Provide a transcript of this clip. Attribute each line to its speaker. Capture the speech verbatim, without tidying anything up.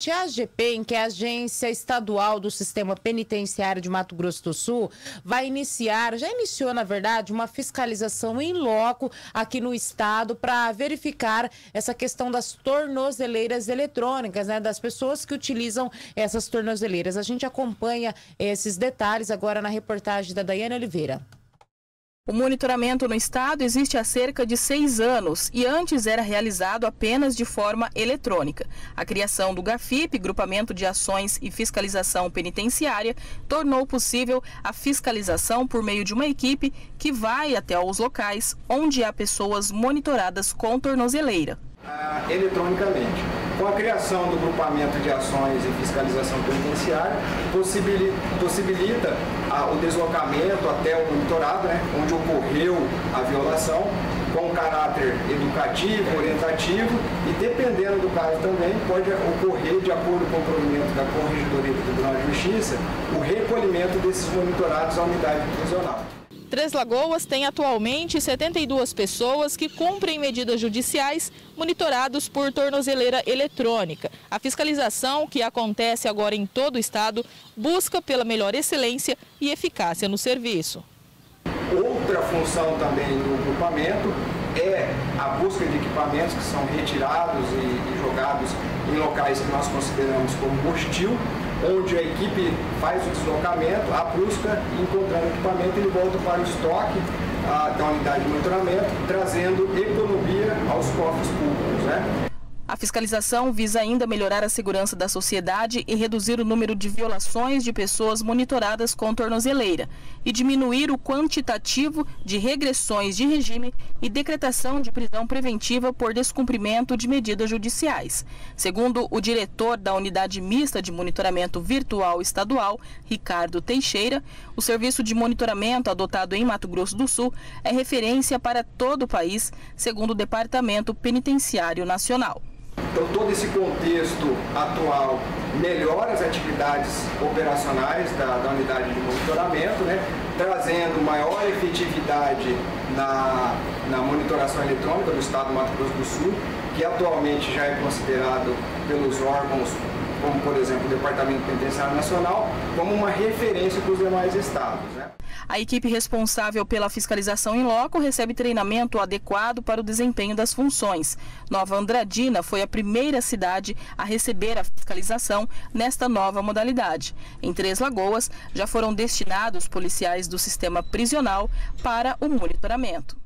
Speaker 1: A AGPEN, que é a Agência Estadual do Sistema Penitenciário de Mato Grosso do Sul, vai iniciar, já iniciou na verdade, uma fiscalização em loco aqui no estado para verificar essa questão das tornozeleiras eletrônicas, né, das pessoas que utilizam essas tornozeleiras. A gente acompanha esses detalhes agora na reportagem da Daiane Oliveira.
Speaker 2: O monitoramento no estado existe há cerca de seis anos e antes era realizado apenas de forma eletrônica. A criação do GAFIP, Grupamento de Ações e Fiscalização Penitenciária, tornou possível a fiscalização por meio de uma equipe que vai até os locais onde há pessoas monitoradas com tornozeleira.
Speaker 3: Ah, eletronicamente. Com a criação do Grupamento de Ações e Fiscalização Penitenciária, possibilita, possibilita ah, o deslocamento até o monitorado, né, onde ocorreu a violação, com caráter educativo, orientativo e, dependendo do caso também, pode ocorrer, de acordo com o provimento da Corregedoria do Tribunal de Justiça, o recolhimento desses monitorados à unidade prisional.
Speaker 2: Três Lagoas tem atualmente setenta e duas pessoas que cumprem medidas judiciais monitorados por tornozeleira eletrônica. A fiscalização, que acontece agora em todo o estado, busca pela melhor excelência e eficácia no serviço.
Speaker 3: Outra função também do grupamento é a busca de equipamentos que são retirados e, e jogados em locais que nós consideramos como hostil, onde a equipe faz o deslocamento, a busca e, encontrando equipamento, ele volta para o estoque a, da unidade de monitoramento, trazendo economia aos cofres públicos, né?
Speaker 2: A fiscalização visa ainda melhorar a segurança da sociedade e reduzir o número de violações de pessoas monitoradas com tornozeleira e diminuir o quantitativo de regressões de regime e decretação de prisão preventiva por descumprimento de medidas judiciais. Segundo o diretor da Unidade Mista de Monitoramento Virtual Estadual, Ricardo Teixeira, o serviço de monitoramento adotado em Mato Grosso do Sul é referência para todo o país, segundo o Departamento Penitenciário Nacional.
Speaker 3: Então, todo esse contexto atual melhora as atividades operacionais da, da unidade de monitoramento, né, trazendo maior efetividade na, na monitoração eletrônica do estado do Mato Grosso do Sul, que atualmente já é considerado pelos órgãos, como por exemplo o Departamento Penitenciário Nacional, como uma referência para os demais estados, né?
Speaker 2: A equipe responsável pela fiscalização em loco recebe treinamento adequado para o desempenho das funções. Nova Andradina foi a primeira cidade a receber a fiscalização nesta nova modalidade. Em Três Lagoas, já foram destinados policiais do sistema prisional para o monitoramento.